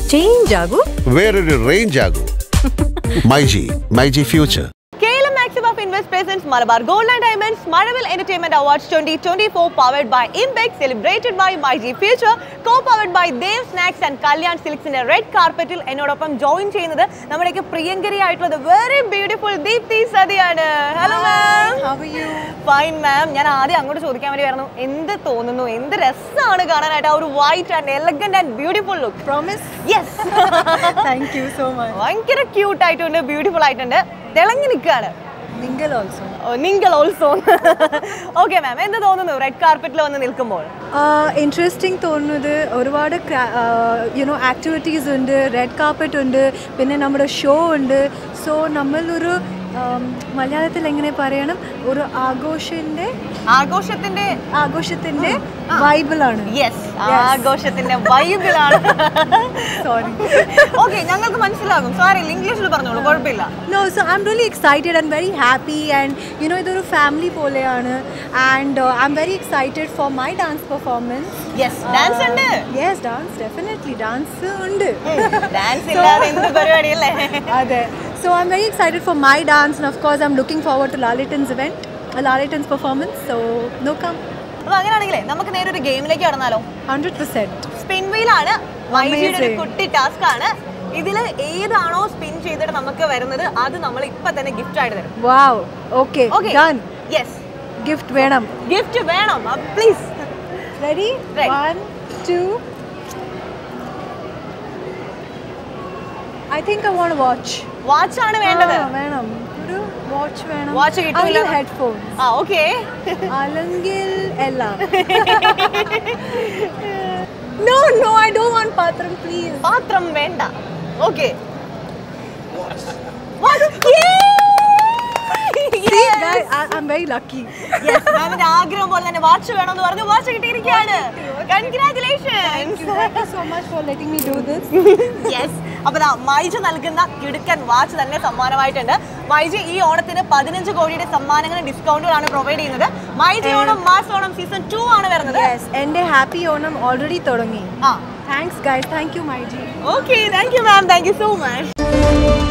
Change ആകൂ, വേറൊരു range ആകൂ. MyG future. Maximum Invest presents Malabar Gold and Diamonds Maravil Entertainment Awards 2024 powered by Impex, celebrated by MyG Future, co-powered by Dev Snacks and Kalyan Silks in a red carpet. എന്നോടൊപ്പം join ചെയ്യുന്നത് നമ്മുടെയൊക്കെ പ്രിയങ്കരിയായിട്ടുള്ള very beautiful Deepthi സതിയാണ്. Hello ma'am, how are you? Fine ma'am. ഞാൻ ആദ്യം അങ്ങോട്ട് ചോദിക്കാൻ വേണ്ടി വരുന്നു, എന്ത് തോന്നുന്നു, എന്ത് രസമാണ് കാണാനായിട്ട് ആ ഒരു white and elegant and beautiful look. Promise? Yes. Thank you so much. ഭയങ്കര ക്യൂട്ട് ആയിട്ടുണ്ട്, ബ്യൂട്ടിഫുൾ ആയിട്ടുണ്ട്, തിളങ്ങി നിൽക്കുകയാണ്. Mingle also. നിങ്ങൾ ഓൾസോ. ഓക്കെ മാം, എന്ത് തോന്നുന്നു റെഡ് കാർപ്പറ്റിൽ വന്ന് നിൽക്കുമ്പോൾ? ഇൻട്രസ്റ്റിംഗ് തോന്നുന്നത് ഒരുപാട് ആക്ടിവിറ്റീസ് ഉണ്ട്, റെഡ് കാർപ്പറ്റ് ഉണ്ട്, പിന്നെ നമ്മുടെ ഷോ ഉണ്ട്. സോ നമ്മളൊരു മലയാളത്തിൽ എങ്ങനെ പറയണം, ഒരു ആഘോഷത്തിന്റെ വൈബിളാണ്. യെസ്, ആഘോഷത്തിന്റെ വൈബിളാണ്. സോറി. ഓക്കെ, ഞങ്ങൾക്ക് മനസ്സിലാകും, സോറി ഇംഗ്ലീഷിൽ പറഞ്ഞോളൂ, കുഴപ്പമില്ല. No, so I'm really excited and very happy, and ഇതൊരു ഫാമിലി പോലെയാണ്. And I'm very excited for my dance performance. യെസ്, ഡാൻസ് ഉണ്ട്. Yes, dance, definitely dance ഉണ്ട്. ഡാൻസ് ഇല്ലാതെ എന്ത് പരിപാടിയല്ലേ? അതെ. So I'm very excited for my dance, and of course I'm looking forward to Lalitan's event, Lalitan's performance. So no come. അപ്പോൾ അങ്ങനെയാണെങ്കിലേ നമുക്ക് നേരെ ഒരു ഗെയിമിലേക്ക് കടന്നാലോ? 100%. സ്പിൻ വീലാണ് മൈജിയുടെ ഒരു കുട്ടി ടാസ്ക് ആണ്. ഇതിൽ ഏതാണോ സ്പിൻ ചെയ്തിട്ട് നമുക്ക് വരുന്നത് അത് നമ്മൾ ഇപ്പൊ തന്നെ ഗിഫ്റ്റ് ആയിട്ട് തരും. Wow. Okay. Done. Yes. Gift വേണം. ഗിഫ്റ്റ് വേണം, please. Ready? Right. 1, 2. I think I want to watch. Watch ആണ് വേണ്ടത്. വേണം. ഒരു വാച്ച് വേണം. വാച്ച് കിട്ടില്ല. ഹെഡ്ഫോൺസ്. ഓക്കേ. അല്ലെങ്കിൽ എല്ലാം. No, I don't want പാത്രം, please. പാത്രം വേണ്ട. Okay. I'm very lucky. Yes, മാമിന്റെ ആഗ്രഹം പോലെ തന്നെ വാച്ച് വേണമെന്ന് പറഞ്ഞു, വാച്ച് കിട്ടിയിരിക്കുകയാണ്. Congratulations. Thank you so much for letting me do this. Yes. അപ്പോൾ മൈജി നൽകുന്ന കിടുക്കൻ വാച്ച് തന്നെ സമ്മാനമായിട്ടുണ്ട്. മൈജി ഈ ഓണത്തിന് 15 കോടിയുടെ സമ്മാനങ്ങളും ഡിസ്കൗണ്ടുകളാണ് പ്രൊവൈഡ് ചെയ്യുന്നത്. മൈജി ഓണം മാസ് ഓണം സീസൺ 2 ആണ് വരുന്നത്. Yes, എന്റെ ഹാപ്പി ഓണം ഓൾറെഡി തുടങ്ങി. Thanks guys, thank you myG. Okay, thank you ma'am, thank you so much.